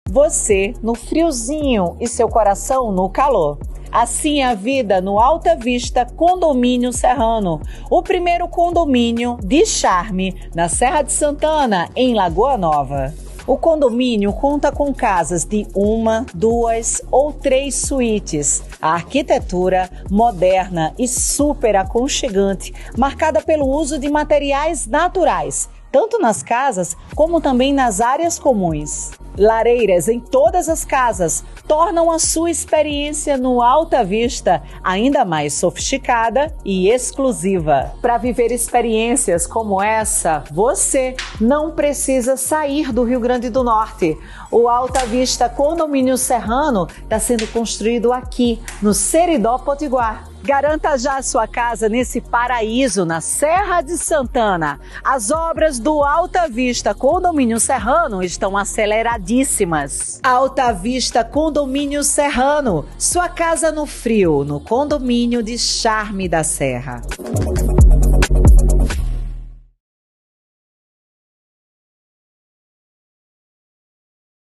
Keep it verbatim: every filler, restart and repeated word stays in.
você no friozinho e seu coração no calor. Assim é a vida no Alta Vista Condomínio Serrano, o primeiro condomínio de charme na Serra de Santana, em Lagoa Nova. O condomínio conta com casas de uma, duas ou três suítes. A arquitetura moderna e super aconchegante, marcada pelo uso de materiais naturais, tanto nas casas como também nas áreas comuns. Lareiras em todas as casas tornam a sua experiência no Alta Vista ainda mais sofisticada e exclusiva. Para viver experiências como essa, você não precisa sair do Rio Grande do Norte. O Alta Vista Condomínio Serrano está sendo construído aqui, no Seridó Potiguar. Garanta já a sua casa nesse paraíso na Serra de Santana. As obras do Alta Vista Condomínio Serrano estão aceleradíssimas. Alta Vista Condomínio Serrano, sua casa no frio, no condomínio de charme da Serra.